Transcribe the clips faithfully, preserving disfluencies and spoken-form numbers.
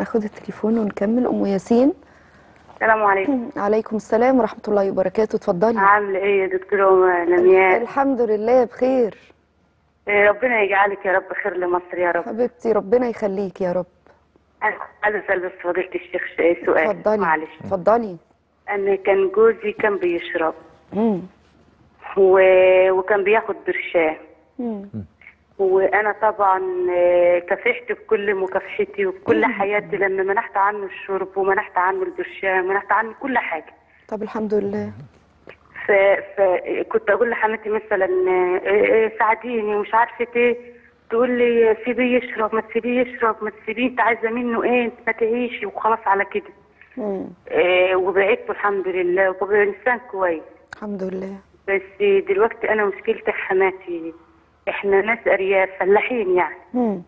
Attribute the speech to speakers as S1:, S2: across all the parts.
S1: ناخد التليفون ونكمل. ام ياسين،
S2: السلام عليكم.
S1: عليكم السلام ورحمه الله وبركاته. اتفضلي.
S2: عامله ايه يا دكتوره لمياء؟
S1: الحمد لله بخير.
S2: ربنا يجعلك يا رب خير لمصر يا رب.
S1: حبيبتي ربنا يخليك يا رب.
S2: انا عايزه اسال بس فضيله الشيخ سؤال.
S1: اتفضلي.
S2: معلش
S1: اتفضلي.
S2: انا كان جوزي كان بيشرب
S1: امم
S2: و... وكان بياخد برشام،
S1: امم
S2: وانا طبعا كافحت بكل مكافحتي وبكل حياتي لما منحت عنه الشرب ومنحت عنه البرشام ومنحت عنه كل حاجه.
S1: طب الحمد لله.
S2: فكنت اقول لحماتي مثلا ساعديني ومش عارفه ايه، تقول لي سيبيه يشرب، ما تسيبيه يشرب، ما تسيبيه، انت عايزه منه ايه، انت ما تعيشي وخلاص على كده.
S1: امم
S2: إيه وبعدت الحمد لله وبقى انسان كويس
S1: الحمد لله.
S2: بس دلوقتي انا مشكلتي حماتي، احنا ناس ارياف فلاحين يعني.
S1: امم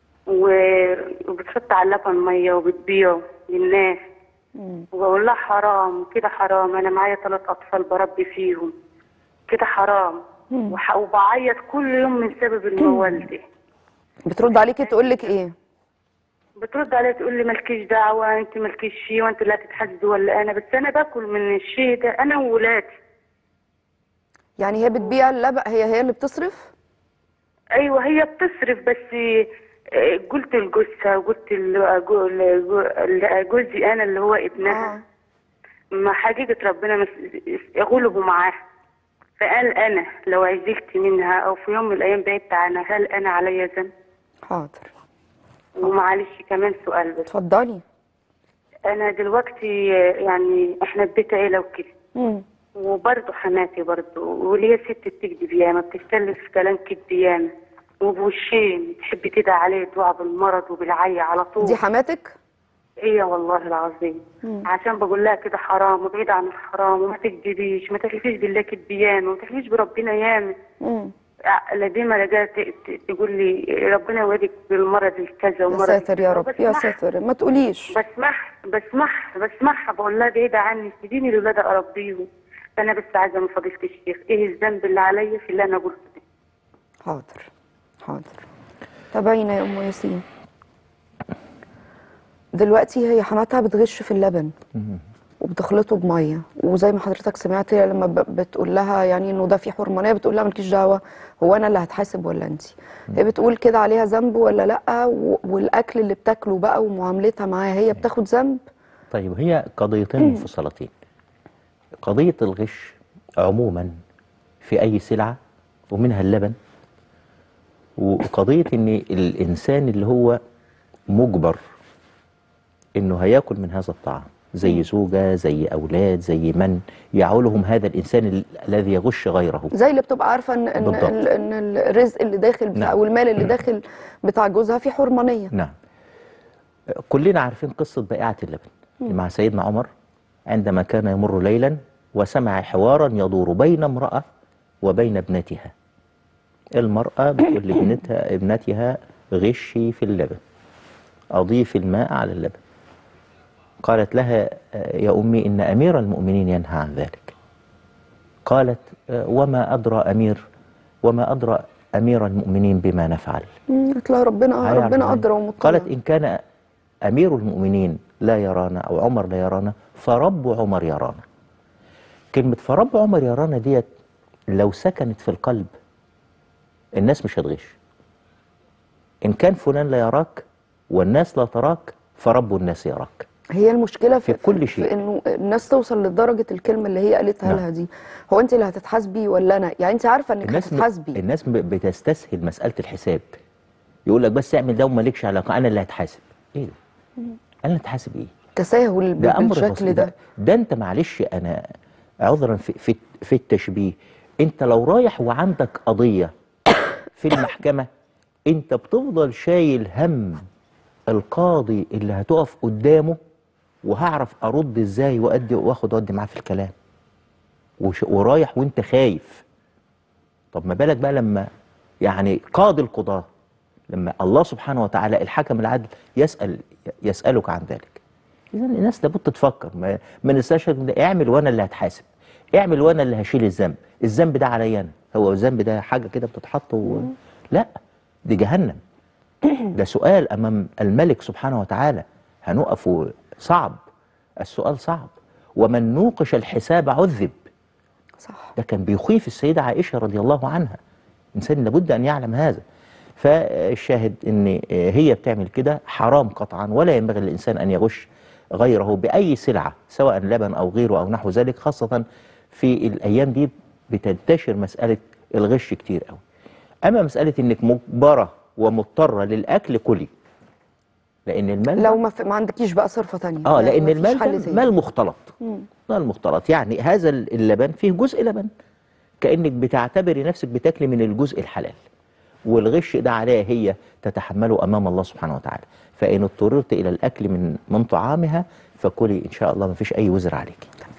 S2: وبتحط على اللبن ميه وبتبيعه للناس.
S1: امم
S2: وبقول لها حرام كده، حرام، انا معايا ثلاث اطفال بربي فيهم، كده حرام.
S1: مم.
S2: وح- وبعيط كل يوم من سبب الموال دي.
S1: بترد عليكي تقول لك ايه؟
S2: بترد عليا تقول لي مالكيش دعوه، انت مالكيش شيء، وانت اللي هتتحاسبي ولا انا، بس انا باكل من الشيء ده انا وولادي.
S1: يعني هي بتبيع اللبن، هي هي اللي بتصرف؟
S2: ايوه هي بتصرف، بس آه، قلت لجوزها وقلت لجوزي انا اللي هو ابنها.
S1: اه
S2: ما حقيقه ربنا مس- غلبوا معاه. فقال انا لو عزلت منها او في يوم من الايام بعدت عنها هل انا عليا ذنب؟
S1: حاضر.
S2: ومعلش كمان سؤال بس.
S1: اتفضلي.
S2: انا دلوقتي آه، يعني احنا في بيت عيله وكده،
S1: امم
S2: وبرضه حماتي برضه وليا ست بتكذب ياما، بتتكلم في كلام كذب ياما وبوشين، تحب تدعي عليه دعاء بالمرض وبالعيا على طول.
S1: دي حماتك؟
S2: ايه والله العظيم.
S1: مم.
S2: عشان بقول لها كده حرام وبعيد عن الحرام وما تكذبيش، ما تحلفيش بالله كذب ياما وما تحلفيش بربنا ياما.
S1: امم
S2: لا دي ما رجعت تقول لي ربنا يوعدك بالمرض الكذا
S1: يا
S2: ومرض
S1: ساتر يا رب، يا
S2: بسمعها-
S1: ساتر ما تقوليش.
S2: بسمعها بسمعها بسمعها بقول لها بعيدة عني، سيبيني لولادي اربيهم. فانا بس عايزه من فضيله الشيخ ايه الذنب اللي عليا في اللي انا قلته ده؟
S1: حاضر حاضر. تابعينا يا ام ياسين. دلوقتي هي حماتها بتغش في اللبن وبتخلطه بميه، وزي ما حضرتك سمعتي لما ب- بتقول لها يعني انه ده في حرمانيه، بتقول لها مالكيش دعوه، هو انا اللي هتحاسب ولا انت؟ هي بتقول كده عليها ذنب ولا لا؟ و- والاكل اللي بتاكله بقى ومعاملتها معاه، هي بتاخد ذنب؟
S3: طيب هي قضيتين منفصلتين. قضية الغش عموما في أي سلعة ومنها اللبن، وقضية إن الإنسان اللي هو مجبر إنه هياكل من هذا الطعام، زي زوجة، زي أولاد، زي من يعولهم هذا الإنسان ال- الذي يغش غيره.
S1: زي اللي بتبقى عارفه ان ان
S3: بالضبط.
S1: ال- ان الرزق اللي داخل بتاع
S3: نعم.
S1: او المال اللي داخل بتاع جوزها في حرمانيه.
S3: نعم. كلنا عارفين قصة بائعة اللبن مع سيدنا عمر عندما كان يمر ليلا وسمع حوارا يدور بين امرأة وبين ابنتها. المرأة بتقول لابنتها ابنتها غشي في اللبن، أضيف الماء على اللبن. قالت لها يا أمي إن أمير المؤمنين ينهى عن ذلك. قالت وما أدرى أمير وما أدرى أمير المؤمنين بما نفعل.
S1: مم، قلت لها ربنا
S3: هيعرف
S1: ربنا
S3: إزاي؟
S1: ادرى ومطلع.
S3: قالت إن كان أمير المؤمنين لا يرانا أو عمر لا يرانا فرب عمر يرانا. كلمة فرب عمر يرانا ديت لو سكنت في القلب الناس مش هتغش. إن كان فلان لا يراك والناس لا تراك فرب الناس يراك.
S1: هي المشكله في,
S3: في كل شيء.
S1: في انه الناس توصل لدرجه الكلمه اللي هي قالتها
S3: نعم.
S1: لها دي، هو انت اللي هتتحاسبي ولا انا؟ يعني انت عارفه انك
S3: الناس
S1: هتتحاسبي.
S3: الناس ب- بتستسهل مسألة الحساب. يقول لك بس اعمل ده ومالكش علاقة، أنا اللي هتحاسب. إيه ده؟ أنا اللي هتحاسب إيه؟
S1: تساهل
S3: ده امر
S1: بالشكل
S3: بسيط.
S1: ده.
S3: ده, ده انت معلش انا عذرا في, في في التشبيه، انت لو رايح وعندك قضيه في المحكمه انت بتفضل شايل هم القاضي اللي هتقف قدامه وهعرف ارد ازاي وادي واخد وادي معاه في الكلام، وش ورايح وانت خايف. طب ما بالك بقى لما يعني قاضي القضاه، لما الله سبحانه وتعالى الحكم العدل يسال يسالك عن ذلك. إذا الناس لابد تفكر، ما ما ننساش اعمل وانا اللي هتحاسب، اعمل وانا اللي هشيل الذنب، الذنب ده عليا انا، هو الذنب ده حاجه كده بتتحط و... لا، دي جهنم. ده سؤال امام الملك سبحانه وتعالى، هنقف صعب، السؤال صعب، ومن نوقش الحساب عذب.
S1: صح.
S3: ده كان بيخيف السيدة عائشة رضي الله عنها، إنسان لابد أن يعلم هذا. فالشاهد أن هي بتعمل كده حرام قطعا، ولا ينبغي للإنسان أن يغش غيره بأي سلعة سواء لبن أو غيره أو نحو ذلك، خاصة في الأيام دي بتنتشر مسألة الغش كتير قوي. أما مسألة أنك مجبرة ومضطرة للأكل، كلي، لأن المال
S1: لو ما, ما عندكيش بقى صرفة تانية.
S3: اه
S1: يعني
S3: لأن
S1: مفيش
S3: المال
S1: حل
S3: ده
S1: تاني.
S3: مال مختلط.
S1: مم.
S3: مال مختلط، يعني هذا اللبن فيه جزء لبن، كأنك بتعتبري نفسك بتاكلي من الجزء الحلال، والغش ده عليها هي تتحمله أمام الله سبحانه وتعالى. فإن اضطررت إلى الأكل من من طعامها فكلي إن شاء الله، ما فيش أي وزر عليك.